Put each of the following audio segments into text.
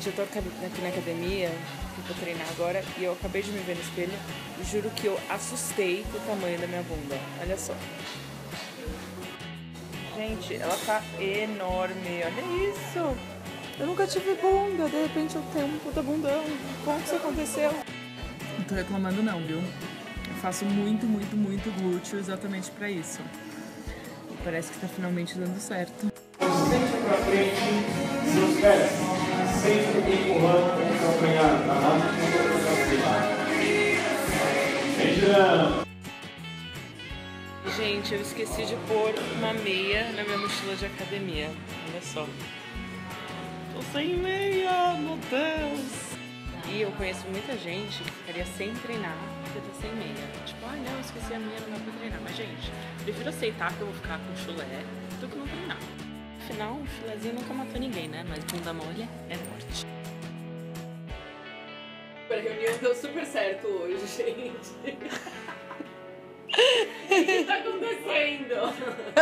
Gente, eu tô aqui na academia, fui pra treinar agora, e eu acabei de me ver no espelho. E juro que eu assustei com o tamanho da minha bunda. Olha só. Gente, ela tá enorme. Olha isso. Eu nunca tive bunda. De repente eu tenho um puta bundão. Como que isso aconteceu? Não tô reclamando não, viu? Eu faço muito glúteo exatamente pra isso. E parece que tá finalmente dando certo. Sempre pra frente, seus pés sempre empurrando o calcanhar, tá? Vem girando. Gente, eu esqueci de pôr uma meia na minha mochila de academia. Olha só. Tô sem meia, meu Deus! E eu conheço muita gente que ficaria sem treinar porque tá sem meia. Tipo, ah não, esqueci a meia, não dá pra treinar. Mas gente, prefiro aceitar que eu vou ficar com chulé do que não treinar. Afinal, um chulézinho nunca matou ninguém, né? Mas bunda mole é morte. A reunião deu super certo hoje, gente. O que tá acontecendo?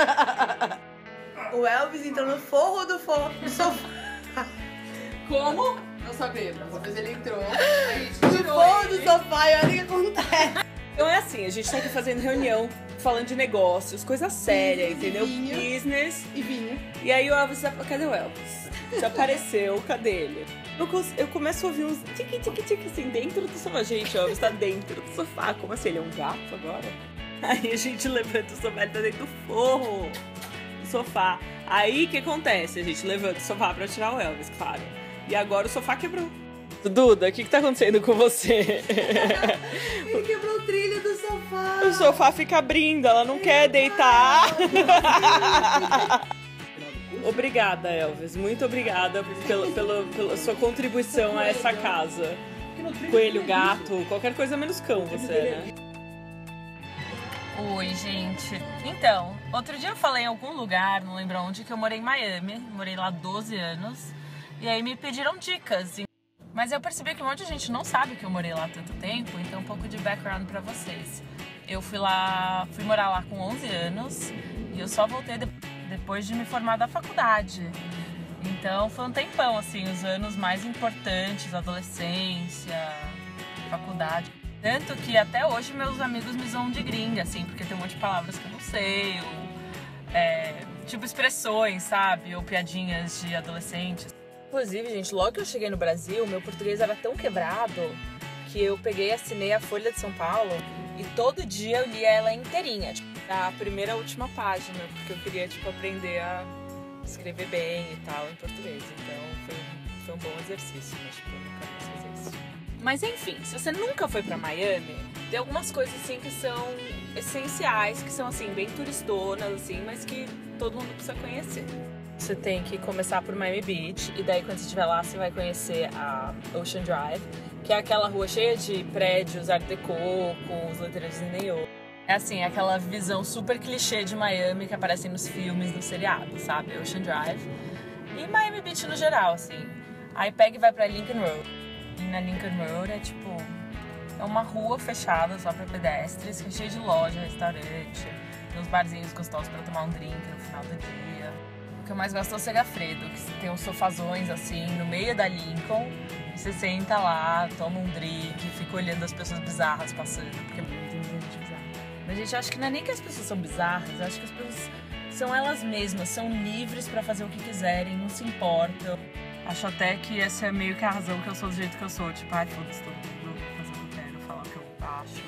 O Elvis entrou no forro do sofá. Como? Não sabemos. Mas ele entrou. No forro do sofá e olha o que acontece. Então é assim, a gente tá aqui fazendo reunião, falando de negócios, coisa séria, entendeu? vinho. Business. E vinho. E aí o Elvis, cadê o Elvis? Desapareceu, cadê ele? Eu começo a ouvir uns tique assim, dentro do sofá. Gente, o Elvis tá dentro do sofá. Como assim? Ele é um gato agora? Aí a gente levanta o sofá, ele tá dentro do forro do sofá. Aí o que acontece? A gente levanta o sofá pra tirar o Elvis, claro. E agora o sofá quebrou. Duda, o que tá acontecendo com você? Ele quebrou o trilho do sofá. O sofá fica abrindo, ela não quer deitar. Obrigada, Elvis. Muito obrigada pela sua contribuição a essa casa. Coelho, gato, qualquer coisa menos cão você, né? Oi, gente. Então, outro dia eu falei em algum lugar, não lembro onde, que eu morei em Miami. Morei lá 12 anos. E aí me pediram dicas. Mas eu percebi que um monte de gente não sabe que eu morei lá há tanto tempo, então um pouco de background pra vocês. Eu fui morar lá com 11 anos e eu só voltei depois de me formar da faculdade. Então foi um tempão, assim, os anos mais importantes, adolescência, faculdade. Tanto que até hoje meus amigos me zoam de gringa, assim, porque tem um monte de palavras que eu não sei, ou tipo expressões, sabe? Ou piadinhas de adolescentes. Inclusive, gente, logo que eu cheguei no Brasil, meu português era tão quebrado que eu peguei e assinei a Folha de São Paulo e todo dia eu lia ela inteirinha, tipo, da primeira à última página, porque eu queria, tipo, aprender a escrever bem e tal em português. Então foi um bom exercício, mas tipo, eu nunca quis fazer isso. Mas enfim, se você nunca foi pra Miami, tem algumas coisas assim que são essenciais, que são assim, bem turistonas, assim, mas que todo mundo precisa conhecer. Você tem que começar por Miami Beach, e daí quando você estiver lá, você vai conhecer a Ocean Drive, que é aquela rua cheia de prédios, art deco, com os letreiros em neon. É assim, aquela visão super clichê de Miami que aparece nos filmes, nos seriados, sabe? Ocean Drive. E Miami Beach no geral, assim. Aí pega e vai pra Lincoln Road. E na Lincoln Road é tipo... é uma rua fechada só pra pedestres, que é cheia de loja, restaurante, tem uns barzinhos gostosos pra tomar um drink no final do dia. O que eu mais gosto é o Segafredo, que tem uns sofazões assim no meio da Lincoln. E você senta lá, toma um drink, fica olhando as pessoas bizarras passando, porque tem gente bizarra. Mas gente, eu acho que não é nem que as pessoas são bizarras, eu acho que as pessoas são elas mesmas, são livres pra fazer o que quiserem, não se importam. Acho até que essa é meio que a razão que eu sou do jeito que eu sou. Tipo, ai, foda-se, todo mundo fazer o que eu quero, falar o que eu acho.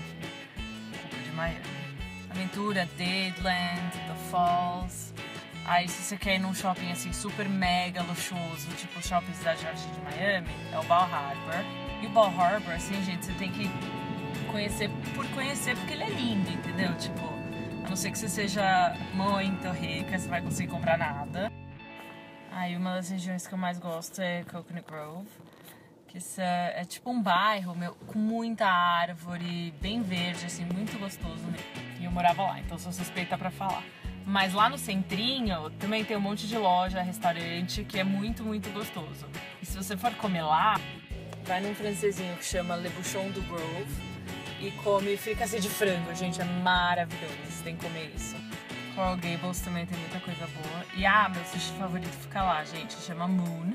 Culpa de Miami. Aventura, Dadeland, The Falls. Aí se você quer ir num shopping assim super mega luxuoso, tipo o Shopping Cidade Jardim de Miami, é o Bal Harbour. E o Bal Harbour, assim, gente, você tem que conhecer por conhecer, porque ele é lindo, entendeu? Tipo, a não ser que você seja muito rica, você vai conseguir comprar nada. Aí uma das regiões que eu mais gosto é Coconut Grove, que é tipo um bairro com muita árvore, bem verde, assim, muito gostoso mesmo. E eu morava lá, então sou suspeita pra falar. Mas lá no centrinho também tem um monte de loja, restaurante, que é muito gostoso. E se você for comer lá, vai num francesinho que chama Le Bouchon du Grove e come fricassê de frango, gente, é maravilhoso, você tem que comer isso. Coral Gables também tem muita coisa boa. E meu sushi favorito fica lá, gente, chama Moon.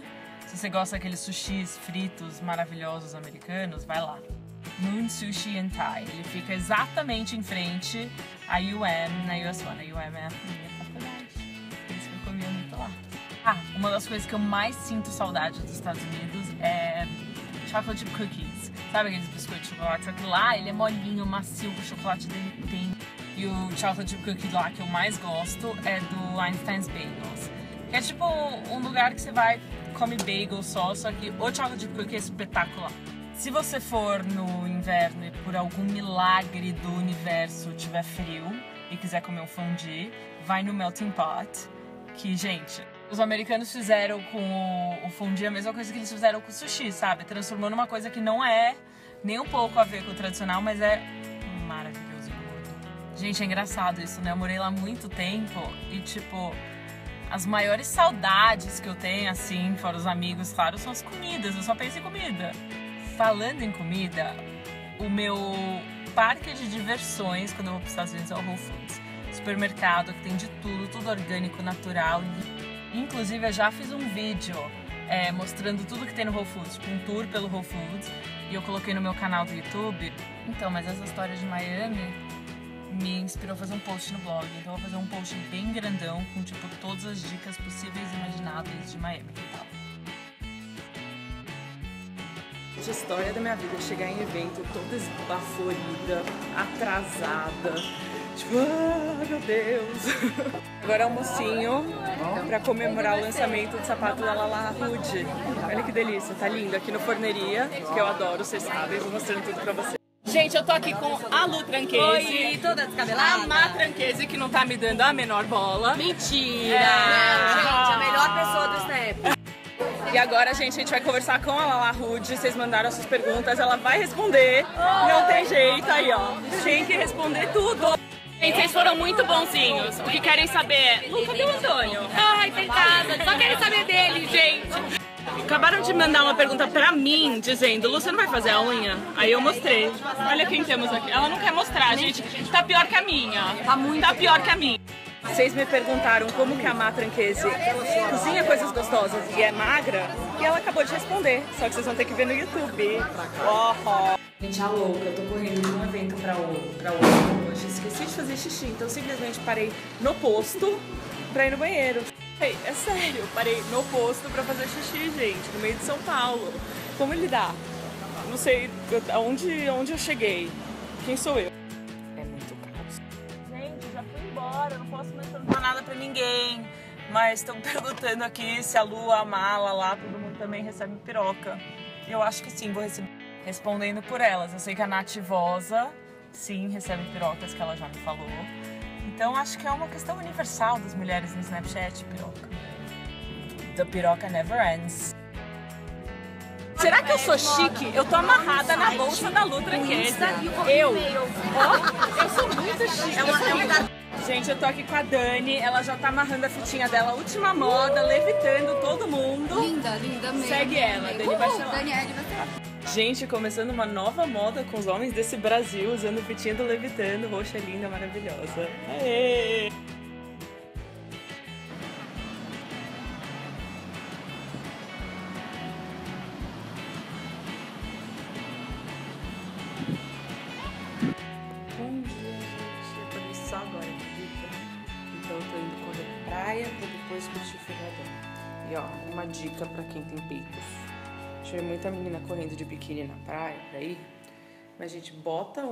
Se você gosta daqueles sushis fritos maravilhosos americanos, vai lá. Moon Sushi and Thai. Ele fica exatamente em frente à UM, na US One. A UM é a minha faculdade. Por isso que eu comia muito lá. Ah, uma das coisas que eu mais sinto saudade dos Estados Unidos é chocolate chip cookies. Sabe aqueles biscoitos de chocolate? Só que lá ele é molinho, macio, o chocolate dele tem. E o chocolate chip cookie lá que eu mais gosto é do Einstein's Bagels. Que é tipo um lugar que você vai, come bagel só que o chocolate chip cookie é espetacular. Se você for no inverno e por algum milagre do universo tiver frio e quiser comer um fondue, vai no Melting Pot, que, gente, os americanos fizeram com o fondue a mesma coisa que eles fizeram com o sushi, sabe? Transformou numa coisa que não é nem um pouco a ver com o tradicional, mas é maravilhoso e gordo. Gente, é engraçado isso, né? Eu morei lá há muito tempo e, tipo, as maiores saudades que eu tenho, assim, fora os amigos, claro, são as comidas. Eu só penso em comida. Falando em comida, o meu parque de diversões quando eu vou para os Estados Unidos é o Whole Foods. Supermercado que tem de tudo, tudo orgânico, natural. Inclusive eu já fiz um vídeo mostrando tudo que tem no Whole Foods, tipo um tour pelo Whole Foods, e eu coloquei no meu canal do YouTube. Então, mas essa história de Miami me inspirou a fazer um post no blog. Então eu vou fazer um post bem grandão com tipo todas as dicas possíveis e imagináveis de Miami. Que tal? A história da minha vida é chegar em evento toda esbaforida, atrasada, tipo, meu Deus. Agora almocinho pra comemorar o lançamento do sapato da Lala Hood. Olha que delícia, tá lindo. Aqui no Forneria, que eu adoro, vocês sabem, vou mostrando tudo pra vocês. Gente, eu tô aqui com a Lu Tranquese. Oi, toda descabelada. A Má Tranquese, que não tá me dando a menor bola. Mentira! Não, gente, a melhor pessoa do Snap. E agora, gente, a gente vai conversar com a Lala Hood. Vocês mandaram as suas perguntas, ela vai responder. Não tem jeito, aí ó. Tem que responder tudo. Gente, vocês foram muito bonzinhos. O que querem saber é... Lu, cadê o Antônio? Ai, tá em casa. Só querem saber dele, gente. Acabaram de mandar uma pergunta pra mim, dizendo: Lu, você não vai fazer a unha? Aí eu mostrei. Olha quem temos aqui. Ela não quer mostrar, gente. Tá pior que a minha. Tá pior que a minha. Vocês me perguntaram como que a Má Tranquese cozinha coisas gostosas e é magra, e ela acabou de responder, só que vocês vão ter que ver no YouTube. Gente, a louca, eu tô correndo de um evento pra outro hoje, esqueci de fazer xixi, então simplesmente parei no posto pra ir no banheiro. Ei, é sério, eu parei no posto pra fazer xixi, gente, no meio de São Paulo. Como lidar? Não sei onde eu cheguei. Quem sou eu? Eu não posso mais perguntar nada pra ninguém, mas estão perguntando aqui se a Lu, a Mala lá, todo mundo também recebe piroca. Eu acho que sim, vou receber. Respondendo por elas, eu sei que a Nativosa, sim, recebe pirocas, que ela já me falou. Então acho que é uma questão universal das mulheres no Snapchat, piroca. The piroca never ends. Será que eu sou chique? Eu tô amarrada na bolsa da Lu Tranquese. Eu sou muito chique. Gente, eu tô aqui com a Dani, ela já tá amarrando a fitinha dela, última moda, levitando todo mundo. Linda, linda mesmo. Segue ela, Dani Bachelar. Daniele vai. Gente, começando uma nova moda com os homens desse Brasil, usando fitinha do levitando, roxa, linda, maravilhosa. Aê! Então eu tô indo correr praia pra depois curtir o feriadão. E ó, uma dica pra quem tem peitos. Já vi muita menina correndo de biquíni na praia, por aí. Mas, gente, bota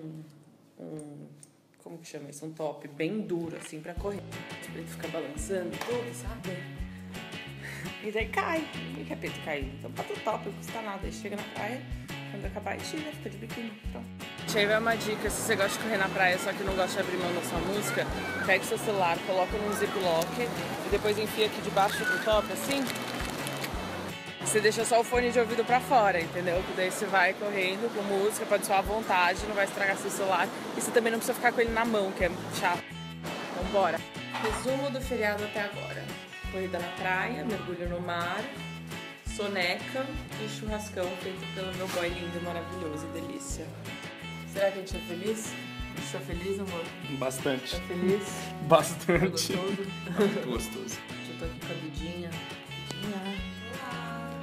como que chama isso? Um top bem duro, assim, pra correr. Pra ele ficar balançando tudo, sabe? E daí cai. Por que é peito cair? Então bota o top, não custa nada. Aí chega na praia, quando acabar, tira, fica de biquíni. Pronto. Aí vai uma dica, se você gosta de correr na praia, só que não gosta de abrir mão da sua música, pega o seu celular, coloca num ziplock e depois enfia aqui debaixo do top, assim. Você deixa só o fone de ouvido pra fora, entendeu? Que daí você vai correndo com música, pode soar à vontade, não vai estragar seu celular. E você também não precisa ficar com ele na mão, que é chato. Então bora! Resumo do feriado até agora. Corrida na praia, mergulho no mar, soneca e churrascão feito pelo meu boy lindo, maravilhoso e delícia. Será que a gente é feliz? Você é feliz, amor? Bastante. Tá feliz? Bastante. Gostoso? Gostoso. Eu tô aqui com a Dudinha. Dudinha. Olá!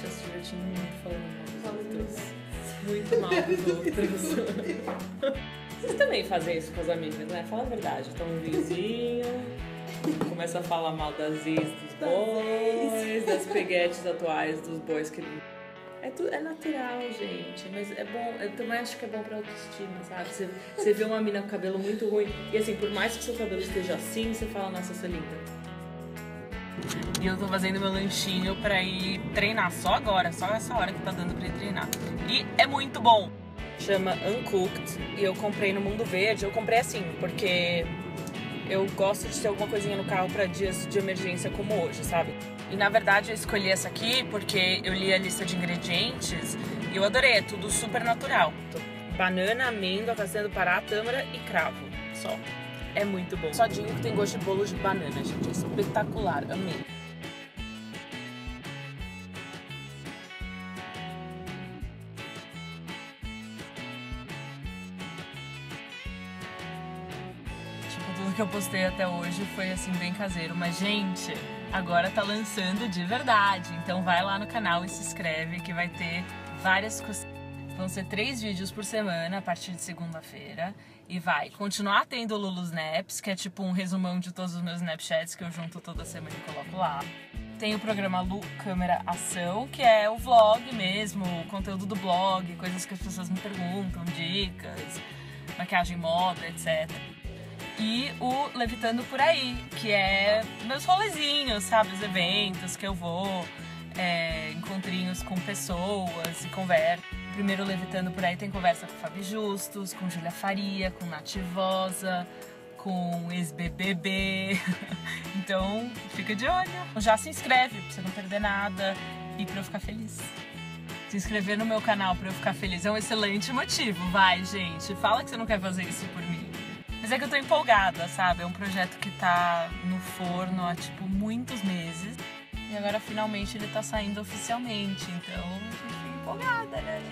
Poxa, se divertindo muito falando mal dos outros. Muito mal dos outros. Vocês também fazem isso com as amigas, né? Fala a verdade. Toma um vinhozinho, começa a falar mal das ex dos boys, das peguetes atuais dos boys que... É natural, gente, mas é bom, eu também acho que é bom pra autoestima, sabe? Você vê uma mina com cabelo muito ruim e assim, por mais que seu cabelo esteja assim, você fala, nossa, você é linda. E eu tô fazendo meu lanchinho pra ir treinar, só agora, só essa hora que tá dando pra ir treinar. E é muito bom! Chama Uncooked e eu comprei no Mundo Verde, eu comprei assim, porque eu gosto de ter alguma coisinha no carro pra dias de emergência como hoje, sabe? E na verdade eu escolhi essa aqui porque eu li a lista de ingredientes e eu adorei, é tudo super natural. Banana, amêndoa, castanha do Pará, tâmara e cravo, só. É muito bom. Sodinho que tem gosto de bolo de banana, gente, é espetacular, amei. Tudo que eu postei até hoje foi assim bem caseiro, mas gente, agora tá lançando de verdade, então vai lá no canal e se inscreve que vai ter várias coisas. Vão ser 3 vídeos por semana a partir de segunda-feira e vai continuar tendo o Lulu Snaps, que é tipo um resumão de todos os meus Snapchats que eu junto toda semana e coloco lá. Tem o programa Lu Câmera Ação, que é o vlog mesmo, o conteúdo do blog, coisas que as pessoas me perguntam, dicas, maquiagem, moda, etc. E o Levitando Por Aí, que é meus rolezinhos, sabe? Os eventos que eu vou, encontrinhos com pessoas e conversa. Primeiro Levitando Por Aí tem conversa com o Fábio Justus, com Júlia Faria, com Nath Vosa, com ex-BBB. Então, fica de olho. Já se inscreve pra você não perder nada e pra eu ficar feliz. Se inscrever no meu canal pra eu ficar feliz é um excelente motivo. Vai, gente, fala que você não quer fazer isso por mim. Mas é que eu tô empolgada, sabe? É um projeto que tá no forno há, tipo, muitos meses. E agora, finalmente, ele tá saindo oficialmente. Então, eu fico empolgada, né?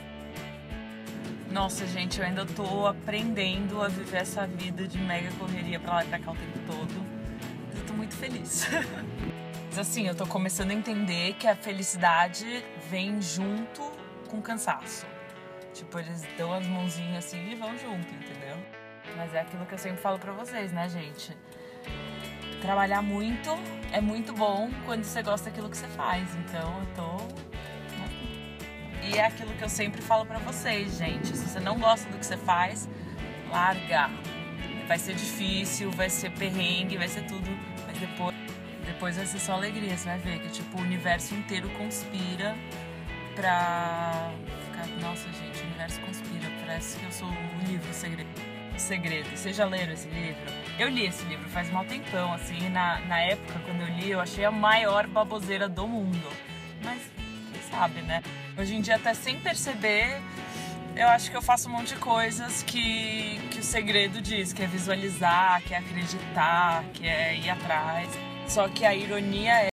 Nossa, gente, eu ainda tô aprendendo a viver essa vida de mega correria pra lá e pra cá o tempo todo. Eu tô muito feliz. Mas, assim, eu tô começando a entender que a felicidade vem junto com o cansaço. Tipo, eles dão as mãozinhas assim e vão junto, entendeu? Mas é aquilo que eu sempre falo pra vocês, né, gente? Trabalhar muito é muito bom quando você gosta daquilo que você faz. Então, eu tô... E é aquilo que eu sempre falo pra vocês, gente. Se você não gosta do que você faz, larga. Vai ser difícil, vai ser perrengue, vai ser tudo. Mas depois vai ser só alegria. Você vai ver que, tipo, o universo inteiro conspira pra ficar... Nossa, gente, o universo conspira. Parece que eu sou o livro Segredo. Vocês já leram esse livro? Eu li esse livro faz mal tempão, assim, e na época, quando eu li, eu achei a maior baboseira do mundo. Mas, quem sabe, né? Hoje em dia, até sem perceber, eu acho que eu faço um monte de coisas que o segredo diz, que é visualizar, que é acreditar, que é ir atrás. Só que a ironia é